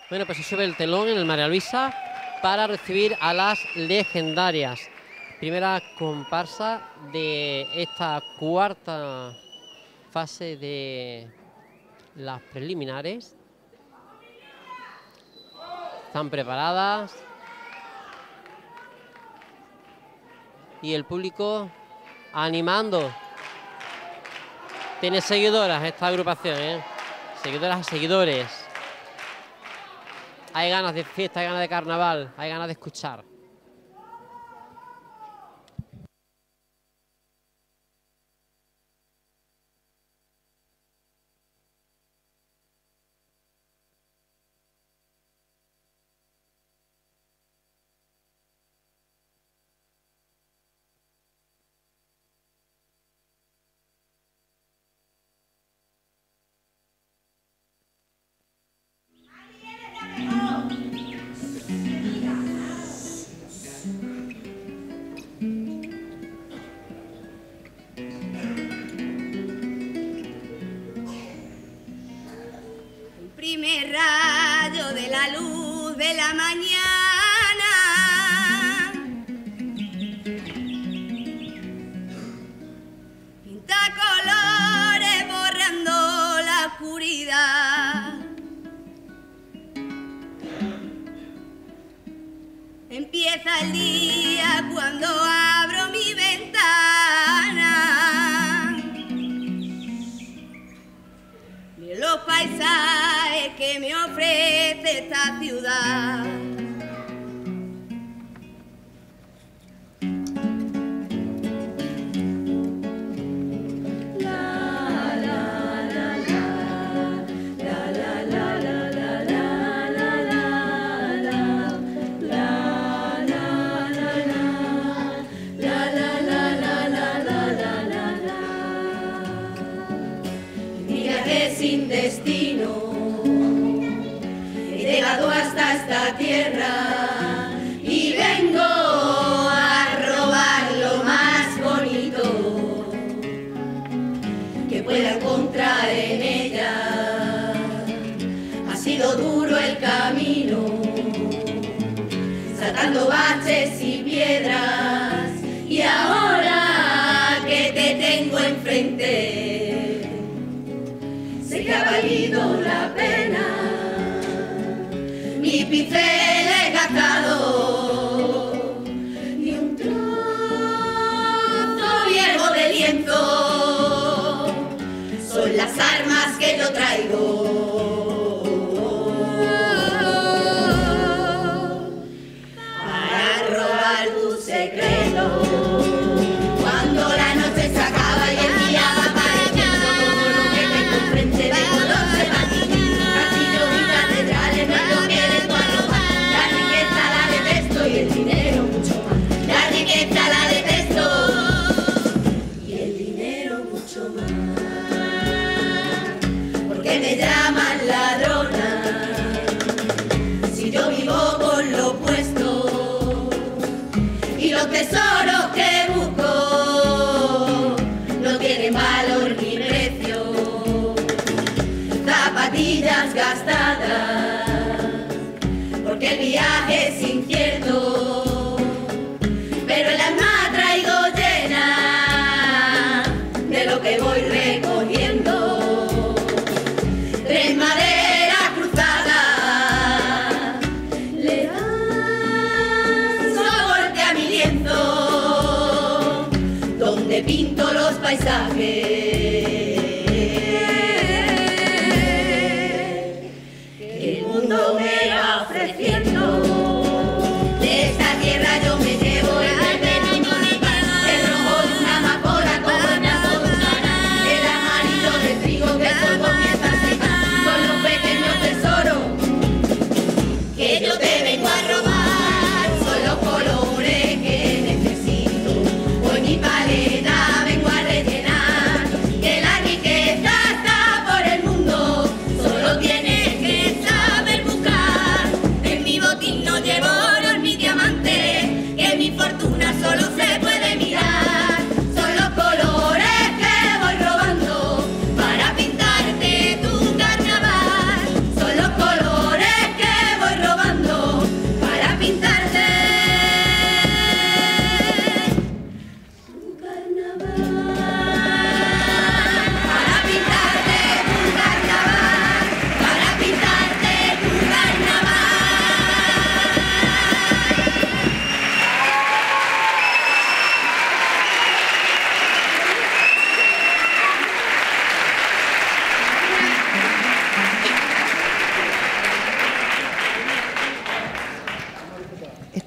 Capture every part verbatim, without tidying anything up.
Bueno, pues se sube el telón en el María Luisa para recibir a las legendarias. Primera comparsa de esta cuarta fase de las preliminares. Están preparadas. Y el público animando. Tiene seguidoras esta agrupación, ¿eh? Seguidoras y seguidores. Hay ganas de fiesta, hay ganas de carnaval, hay ganas de escuchar. Primer rayo de la luz de la mañana pinta colores borrando la oscuridad. Empieza el día cuando abro mi ventana. Miro los paisajes que me ofrece esta ciudad. Sin destino he llegado hasta esta tierra y vengo a robar lo más bonito que pueda encontrar en ella. Ha sido duro el camino, saltando baches y piedras, y ahora que te tengo enfrente sé que ha valido la pena. Mi pincel he gastado y un trozo viejo de lienzo son las armas que yo traigo para robar tu secreto. Cuando la noche se acaba y el día va apareciendo, todo lo que tengo enfrente de color se va a distinguir. Castillos y catedrales no es lo que vengo a robar. La riqueza la detesto y el dinero mucho más. La riqueza la detesto y el dinero mucho más. Porque me llaman ladrona si yo vivo con lo puesto y los tesoros que busco no tienen valor ni precio. Zapatillas gastadas porque el viaje es incierto, pero el alma traigo llena de lo que voy recogiendo. Tres maderas cruzadas le dan soporte a mi lienzo donde pinto los paisajes que el mundo me va ofreciendo. De esta tierra yo me llevo el veneno de paz, el rojo de una amapola como el blanco de un canal, el amarillo del trigo que el sol comienza a secar. Son los pequeños tesoros que yo te vengo a robar, son los colores que necesito. Hoy mi paleta vengo a rellenar, que la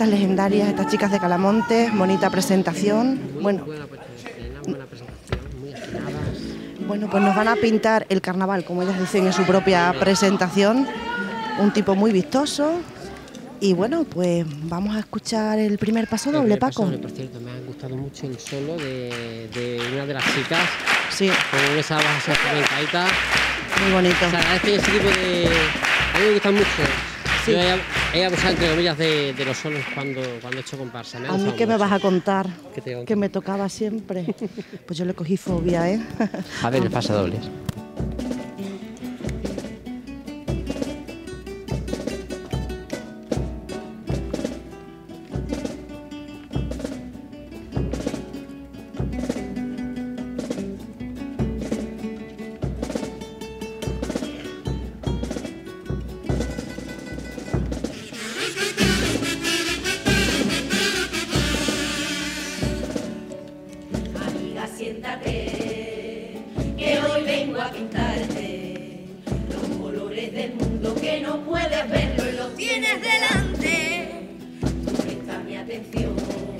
estas legendarias, estas chicas de Calamonte, bonita presentación. Muy Bueno, buena puesta en escena, buena presentación, muy afinadas. bueno, pues nos van a pintar el carnaval, como ellas dicen en su propia presentación. Un tipo muy vistoso. Y bueno, pues vamos a escuchar el primer paso El doble, primer paso Paco. doble, por cierto, me ha gustado mucho el solo de, de una de las chicas, Sí, con esa base flamencaíta. muy bonito. Se agradece ese tipo de... A mí me gustan mucho. Sí. Yo he, he abusado, entre comillas, de, de los solos cuando, cuando he hecho comparsa. Me ha A mí, gustado ¿qué me mucho. vas a contar? ¿Qué te digo? Que me tocaba siempre. Pues yo le cogí fobia, ¿eh? A ver, el paso dobles. Amiga, siéntate, que hoy vengo a pintarte los colores del mundo que no puedes verlo y los tienes delante. Presta mi atención,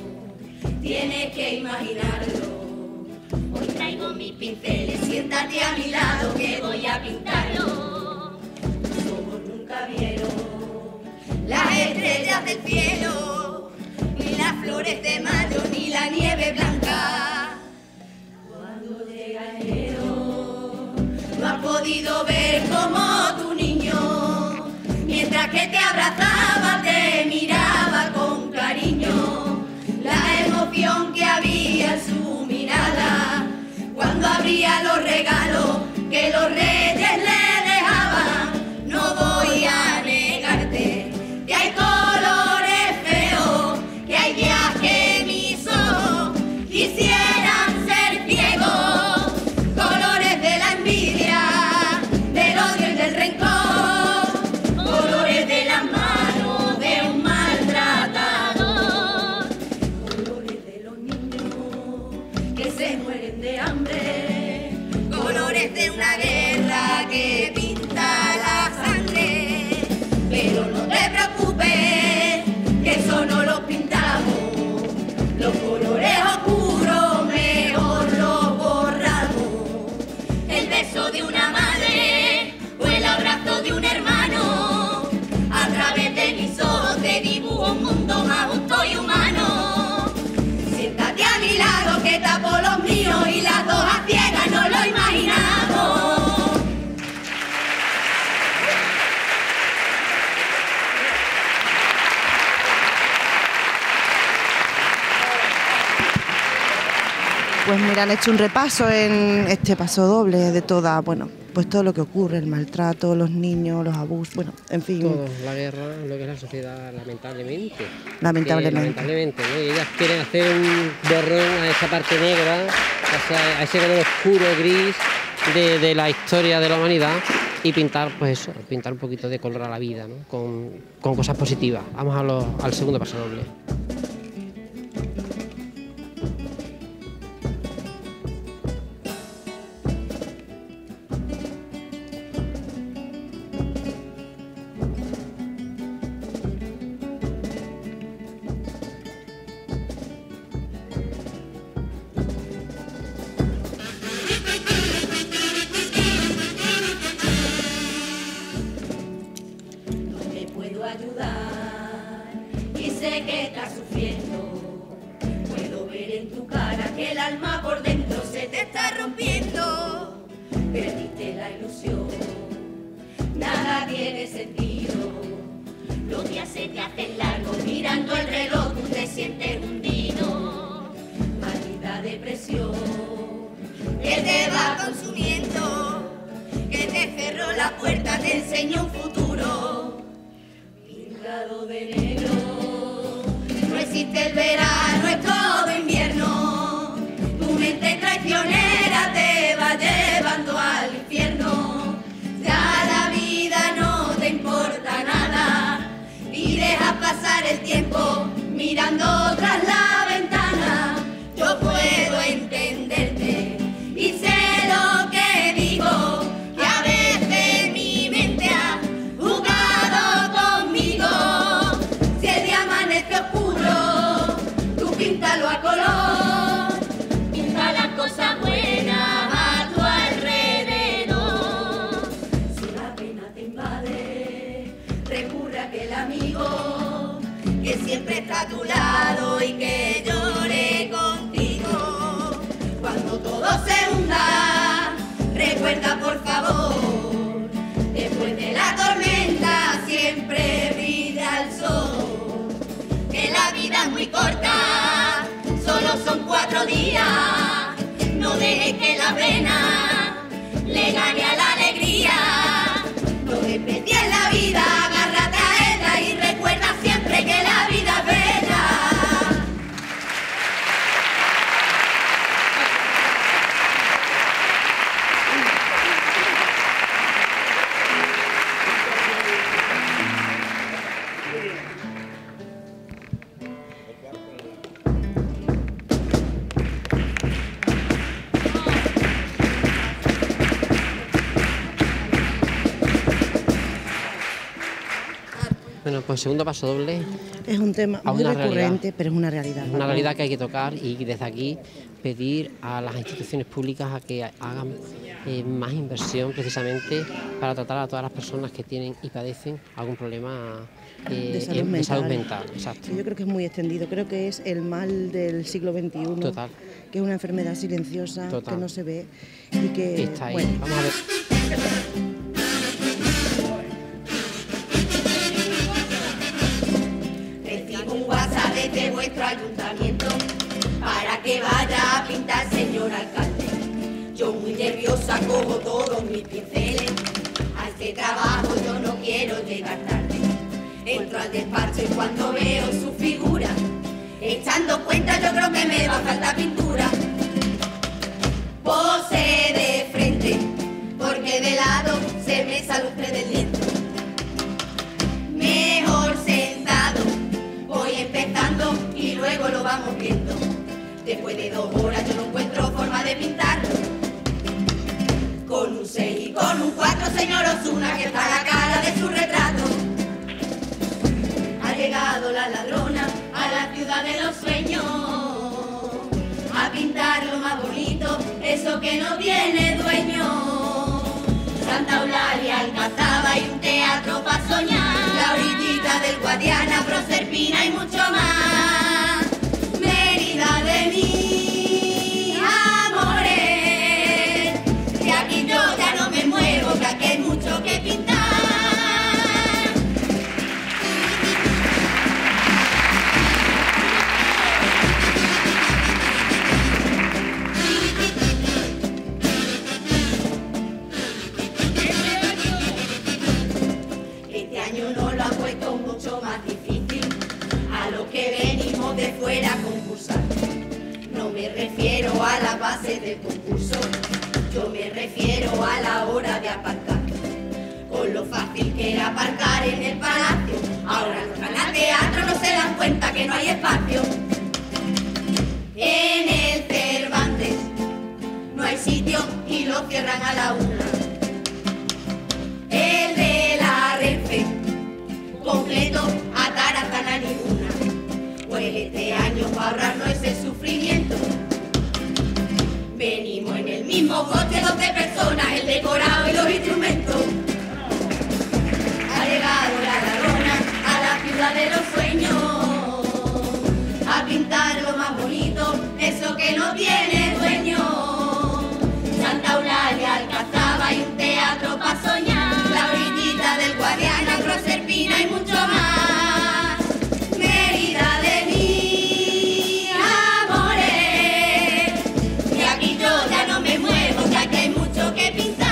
tienes que imaginarlo. Hoy traigo mis pinceles, siéntate a mi lado que voy a pintarlo. Tus ojos nunca vieron las estrellas del cielo, ni las flores de mayo, ni la nieve blanca. Cuando llega enero, no has podido ver como tu niño, mientras que te abrazaba, te miraba con cariño. La emoción que había en su mirada, cuando abría los regalos que los reyes le dejaban. No voy a negarte que hay colores feos, que hay días que mis ojos quisieran ser ciegos. Colores de la envidia, del odio y del rencor, colores de las manos de un maltratador, colores de los niños que se mueren de hambre, colores de una guerra que pinta la sangre. Pero no te preocupes, que eso no lo pintamos, los colores oscuros mejor los borramos. El beso de una madre o el abrazo de un hermano, a través de mis ojos te dibujo un mundo más justo y humano. Siéntate a mi lado que tapo los míos y las dos a ciegas no lo imaginamos. Pues mira, han hecho un repaso en este paso doble de toda, bueno, pues todo lo que ocurre, el maltrato, los niños, los abusos, bueno, en fin. Todo, la guerra, lo que es la sociedad, lamentablemente. Lamentablemente. Que, lamentablemente, ¿no? Y ellas quieren hacer un borrón a esa parte negra, o sea, a ese color oscuro, gris de, de la historia de la humanidad y pintar, pues eso, pintar un poquito de color a la vida, ¿no? Con, con cosas positivas. Vamos a lo, al segundo paso doble. Ayudar y sé que estás sufriendo, puedo ver en tu cara que el alma por dentro se te está rompiendo. Perdiste la ilusión, nada tiene sentido, los días se te hacen largos, mirando el reloj tú te sientes hundido. Maldita depresión que te va consumiendo, que te cerró la puerta, te enseñó un futuro pintado de negro. No existe el verano, es todo invierno. Tu mente traicionera te va llevando al infierno. Ya la vida no te importa nada y dejas pasar el tiempo mirando tras la ventana. Yo puedo entenderte y sé lo que digo, que a veces mi mente ha jugado conmigo. Si el día amanece oscuro el amigo que siempre está a tu lado y que llore contigo. Cuando todo se hunda, recuerda por favor, después de la tormenta siempre brilla el sol. Que la vida es muy corta, solo son cuatro días, no dejes que la pena le gane a la alegría. No desprecies la vida, agárrate a ella y recuerda siempre que la vida es bella. Bueno, pues segundo paso doble. Es un tema A muy una recurrente, realidad. pero es una realidad. Una realidad que hay que tocar y desde aquí pedir a las instituciones públicas a que hagan eh, más inversión precisamente para tratar a todas las personas que tienen y padecen algún problema eh, De salud eh, de mental. salud mental. Exacto. Sí, yo creo que es muy extendido, creo que es el mal del siglo veintiuno, Total. que es una enfermedad silenciosa, Total. que no se ve y que, Está ahí. bueno, Vamos a ver. Recibo un WhatsApp desde vuestro ayuntamiento para que vaya a pintar, señor alcalde. Yo muy nerviosa cojo todos mis pinceles, a este trabajo yo no quiero llegar tarde. Entro al despacho y cuando veo su figura, echando cuenta yo creo que me va a faltar pintura. Pose de frente, porque de lado se me sale usted del diente. Mejor sentado, voy empezando y luego lo vamos viendo. Después de dos horas yo no encuentro forma de pintarlo. Con un seis y con un cuatro, señor Osuna, que está la cara de su retrato. Ha llegado la ladrona a la ciudad de los sueños, a pintar lo más bonito, eso que no tiene dueño. Santa Eulalia, Alcazaba y un teatro para soñar, la orillita del Guadiana, Proserpina y mucho más. Mérida de mis amores, de aquí yo ya no me muevo, que aquí hay mucho que pintar. Este año no lo han puesto mucho más difícil a los que venimos de fuera a concursar. No me refiero a la base del concurso, yo me refiero a la hora de aparcar. Con lo fácil que era aparcar en el palacio, ahora los van al teatro no se dan cuenta que no hay espacio. En el Cervantes no hay sitio y lo cierran a la una. El de la Renfe, completo, a Tarazana ninguna. Pues este año para ahorrarnos ese sufrimiento, venimos en el mismo coche doce personas, el decorado y los instrumentos. Ha llegado la ladrona a la ciudad de los sueños, a pintar lo más bonito, eso que no tiene dueño. Santa Eulalia, Alcazaba y un teatro para soñar, la orillita del Guadiana, Proserpina y mucho más. Mérida de mis amores, y aquí yo ya no me muevo, que aquí hay mucho que pintar.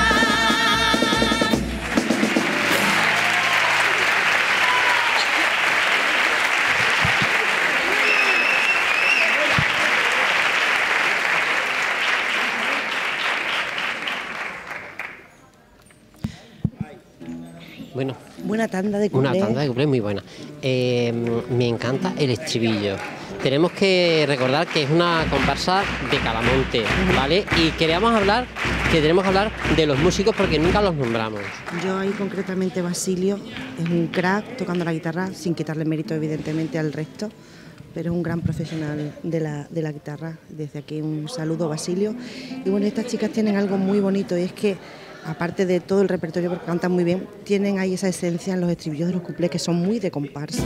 Bueno, buena tanda de una cuplés. tanda de cuplés muy buena. Eh, me encanta el estribillo. Tenemos que recordar que es una comparsa de Calamonte, ¿vale? Y queríamos hablar, que tenemos que hablar de los músicos porque nunca los nombramos. Yo ahí concretamente Basilio es un crack tocando la guitarra, sin quitarle mérito evidentemente al resto, pero es un gran profesional de la, de la guitarra. Desde aquí un saludo, Basilio. Y bueno, estas chicas tienen algo muy bonito y es que aparte de todo el repertorio, porque cantan muy bien, tienen ahí esa esencia en los estribillos de los cuplés que son muy de comparsa.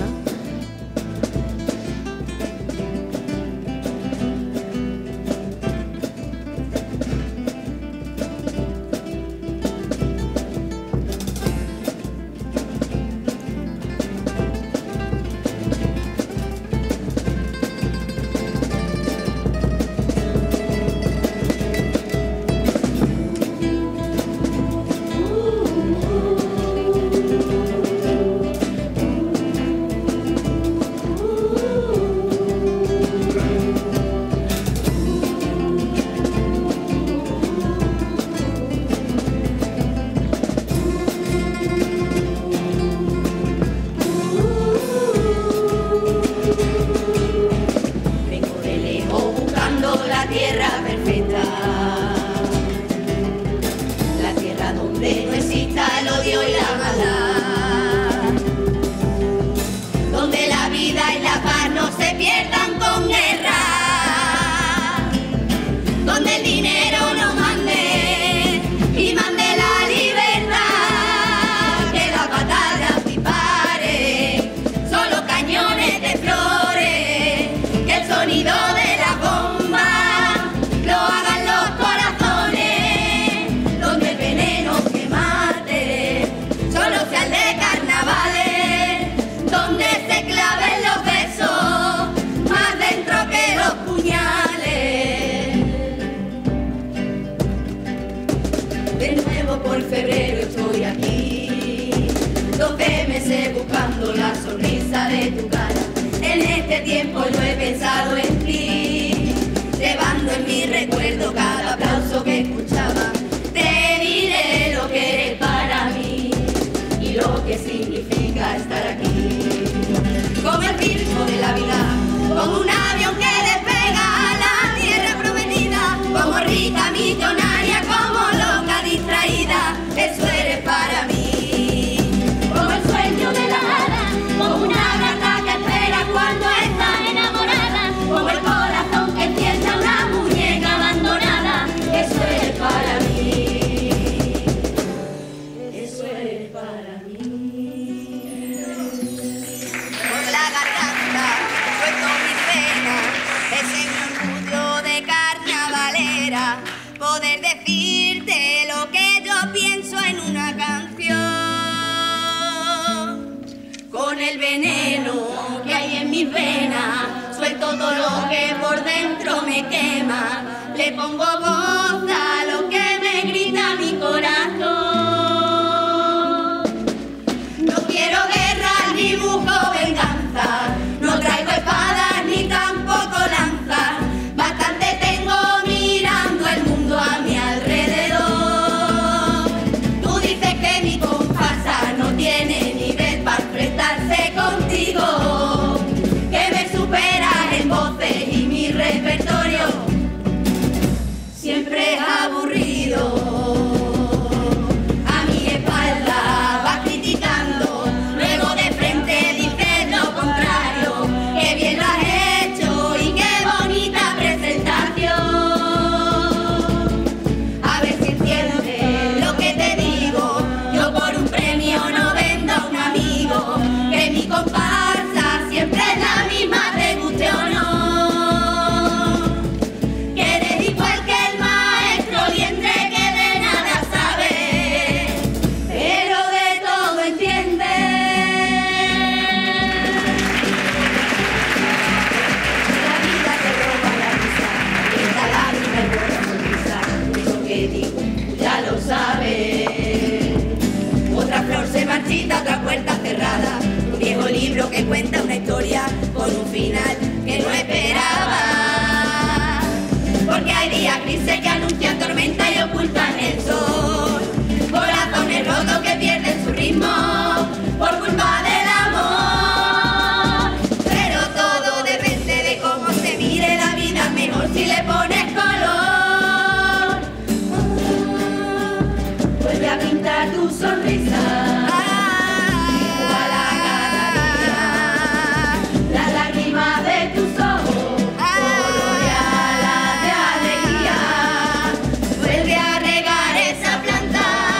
Vuelve a regar esa planta.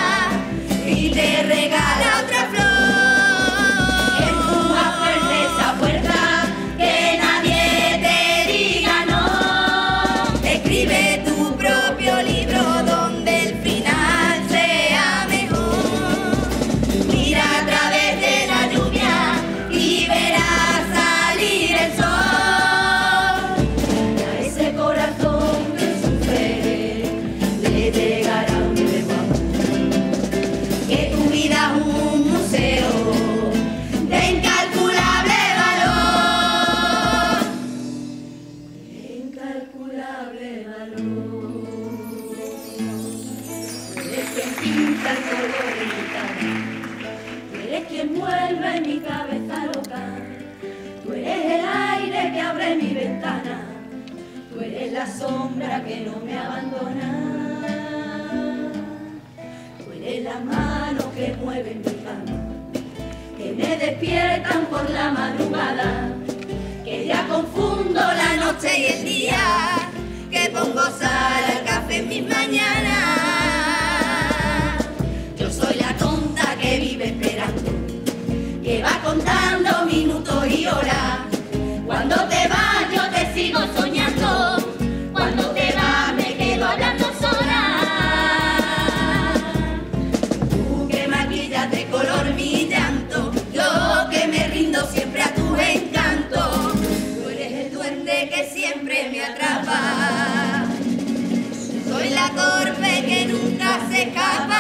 eres la sombra que no me abandona. Tú eres la mano que mueve mi cama, que me despiertan por la madrugada, que ya confundo la noche y el día, que pongo sal al café en mis mañanas. Yo soy la tonta que vive esperando, que va contando minutos y horas. Cuando te vas yo te sigo soñando, cuando te vas me quedo hablando sola. Tú que maquillas de color mi llanto, yo que me rindo siempre a tu encanto. Tú eres el duende que siempre me atrapa, soy la corpe que nunca se escapa.